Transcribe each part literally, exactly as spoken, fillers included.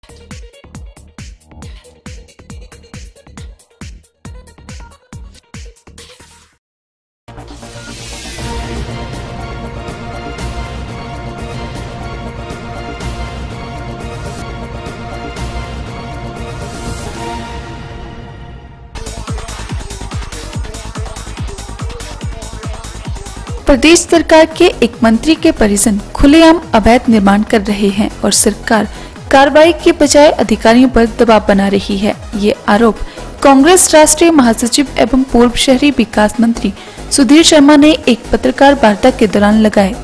प्रदेश सरकार के एक मंत्री के परिजन खुलेआम अवैध निर्माण कर रहे हैं और सरकार कार्रवाई के बजाय अधिकारियों पर दबाव बना रही है। ये आरोप कांग्रेस राष्ट्रीय महासचिव एवं पूर्व शहरी विकास मंत्री सुधीर शर्मा ने एक पत्रकार वार्ता के दौरान लगाए।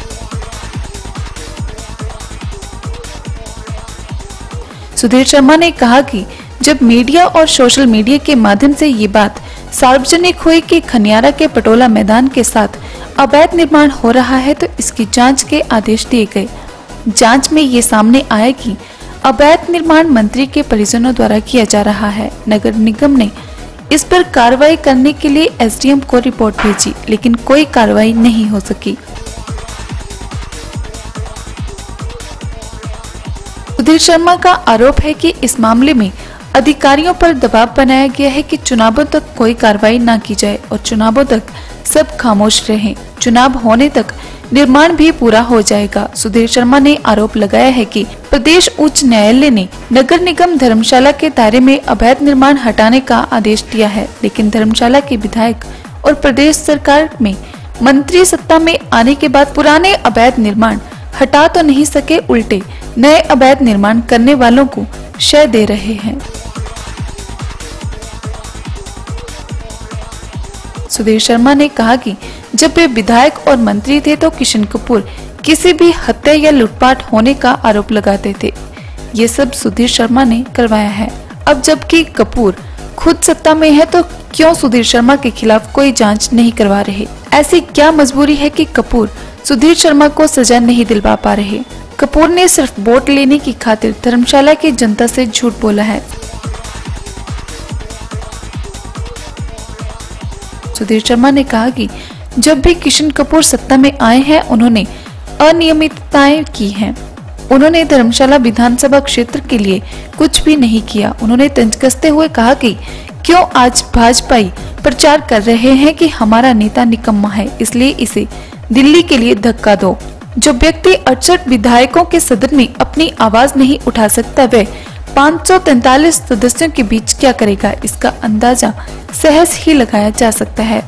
सुधीर शर्मा ने कहा कि जब मीडिया और सोशल मीडिया के माध्यम से ये बात सार्वजनिक हुई कि खनियारा के पटोला मैदान के साथ अवैध निर्माण हो रहा है तो इसकी जांच के आदेश दिए गए। जांच में ये सामने आया कि अवैध निर्माण मंत्री के परिजनों द्वारा किया जा रहा है। नगर निगम ने इस पर कार्रवाई करने के लिए एसडीएम को रिपोर्ट भेजी, लेकिन कोई कार्रवाई नहीं हो सकी। सुधीर शर्मा का आरोप है कि इस मामले में अधिकारियों पर दबाव बनाया गया है कि चुनावों तक कोई कार्रवाई न की जाए और चुनावों तक सब खामोश रहें। चुनाव होने तक निर्माण भी पूरा हो जाएगा। सुधीर शर्मा ने आरोप लगाया है कि प्रदेश उच्च न्यायालय ने नगर निगम धर्मशाला के दायरे में अवैध निर्माण हटाने का आदेश दिया है, लेकिन धर्मशाला के विधायक और प्रदेश सरकार में मंत्री सत्ता में आने के बाद पुराने अवैध निर्माण हटा तो नहीं सके, उल्टे नए अवैध निर्माण करने वालों को शय दे रहे हैं। सुधीर शर्मा ने कहा कि जब वे विधायक और मंत्री थे तो किशन कपूर किसी भी हत्या या लूटपाट होने का आरोप लगाते थे। ये सब सुधीर शर्मा ने करवाया है। अब जबकि कपूर खुद सत्ता में है तो क्यों सुधीर शर्मा के खिलाफ कोई जांच नहीं करवा रहे? ऐसी क्या मजबूरी है कि कपूर सुधीर शर्मा को सजा नहीं दिलवा पा रहे? कपूर ने सिर्फ वोट लेने की खातिर धर्मशाला की जनता से झूठ बोला है। सुधीर शर्मा ने कहा कि जब भी किशन कपूर सत्ता में आए हैं उन्होंने अनियमितताएं की हैं। उन्होंने धर्मशाला विधानसभा क्षेत्र के लिए कुछ भी नहीं किया। उन्होंने तंज कसते हुए कहा कि क्यों आज भाजपाई प्रचार कर रहे हैं कि हमारा नेता निकम्मा है, इसलिए इसे दिल्ली के लिए धक्का दो। जो व्यक्ति अड़सठ विधायकों के सदन में अपनी आवाज नहीं उठा सकता वह पाँच सौ तैंतालीस सदस्यों के बीच क्या करेगा, इसका अंदाजा सहज ही लगाया जा सकता है।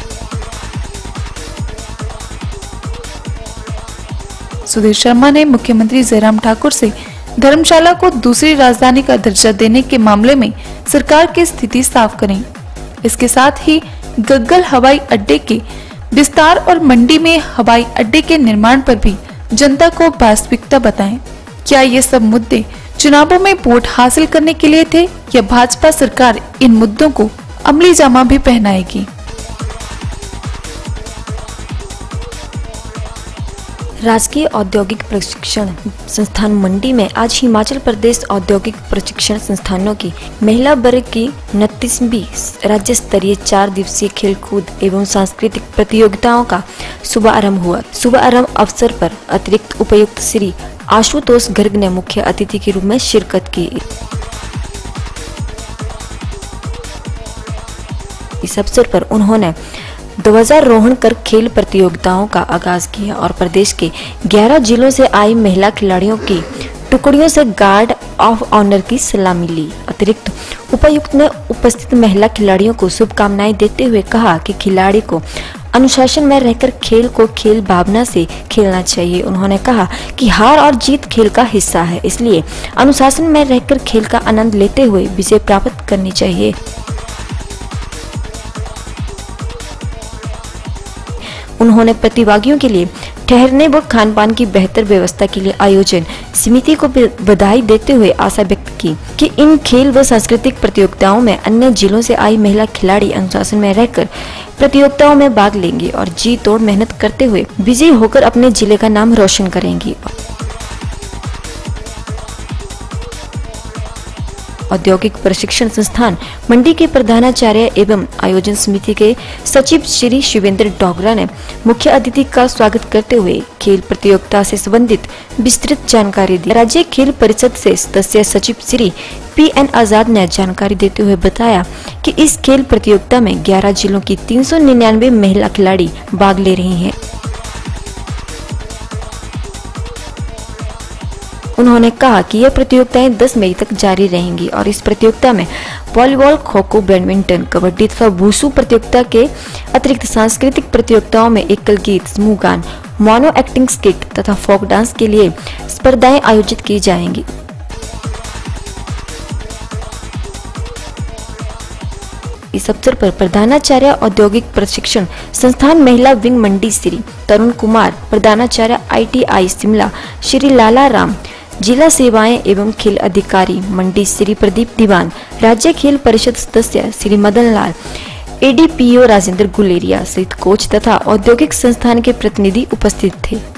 सुधीर शर्मा ने मुख्यमंत्री जयराम ठाकुर से धर्मशाला को दूसरी राजधानी का दर्जा देने के मामले में सरकार की स्थिति साफ करें। इसके साथ ही गग्गल हवाई अड्डे के विस्तार और मंडी में हवाई अड्डे के निर्माण पर भी जनता को वास्तविकता बताएं। क्या ये सब मुद्दे चुनावों में वोट हासिल करने के लिए थे या भाजपा सरकार इन मुद्दों को अमली जामा भी पहनाएगी? राजकीय औद्योगिक प्रशिक्षण संस्थान मंडी में आज हिमाचल प्रदेश औद्योगिक प्रशिक्षण संस्थानों की महिला वर्ग की उनतीसवीं राज्य स्तरीय चार दिवसीय खेलकूद एवं सांस्कृतिक प्रतियोगिताओं का शुभारंभ हुआ। शुभारंभ अवसर पर अतिरिक्त उपायुक्त श्री आशुतोष गर्ग ने मुख्य अतिथि के रूप में शिरकत की। इस अवसर पर उन्होंने ध्वजारोहण कर खेल प्रतियोगिताओं का आगाज किया और प्रदेश के ग्यारह जिलों से आई महिला खिलाड़ियों की टुकड़ियों से गार्ड ऑफ ऑनर की सलामी ली। अतिरिक्त उपायुक्त ने उपस्थित महिला खिलाड़ियों को शुभकामनाएं देते हुए कहा कि खिलाड़ी को अनुशासन में रहकर खेल को खेल भावना से खेलना चाहिए। उन्होंने कहा कि हार और जीत खेल का हिस्सा है, इसलिए अनुशासन में रहकर खेल का आनंद लेते हुए विजय प्राप्त करनी चाहिए। उन्होंने प्रतिभागियों के लिए ठहरने व खान पान की बेहतर व्यवस्था के लिए आयोजन समिति को बधाई देते हुए आशा व्यक्त की कि इन खेल व सांस्कृतिक प्रतियोगिताओं में अन्य जिलों से आई महिला खिलाड़ी अनुशासन में रहकर प्रतियोगिताओं में भाग लेंगी और जी तोड़ मेहनत करते हुए विजयी होकर अपने जिले का नाम रोशन करेंगी। औद्योगिक प्रशिक्षण संस्थान मंडी के प्रधानाचार्य एवं आयोजन समिति के सचिव श्री शिवेंद्र डोगरा ने मुख्य अतिथि का स्वागत करते हुए खेल प्रतियोगिता से संबंधित विस्तृत जानकारी दी। राज्य खेल परिषद से सदस्य सचिव श्री पी एन आजाद ने जानकारी देते हुए बताया कि इस खेल प्रतियोगिता में ग्यारह जिलों की तीन सौ निन्यानवे महिला खिलाड़ी भाग ले रही हैं। उन्होंने कहा कि यह प्रतियोगिताएं दस मई तक जारी रहेंगी और इस प्रतियोगिता में वॉलीबॉल, खो खो, बैडमिंटन, कबड्डी तथा वुशु प्रतियोगिता के अतिरिक्त सांस्कृतिक प्रतियोगिताओं में एकल गीत, समूह गान, मोनो एक्टिंग स्किट तथा फोक डांस के लिए स्पर्धाएं आयोजित की जाएंगी। इस अवसर पर प्रधानाचार्य औद्योगिक प्रशिक्षण संस्थान महिला विंग मंडी श्री तरुण कुमार, प्रधानाचार्य I T I Shimla Shri Lala Ram, जिला सेवाएं एवं खेल अधिकारी मंडी श्री प्रदीप दीवान, राज्य खेल परिषद सदस्य Shri Madan Lal, A D P O Rajendra Guleria सहित कोच तथा औद्योगिक संस्थान के प्रतिनिधि उपस्थित थे।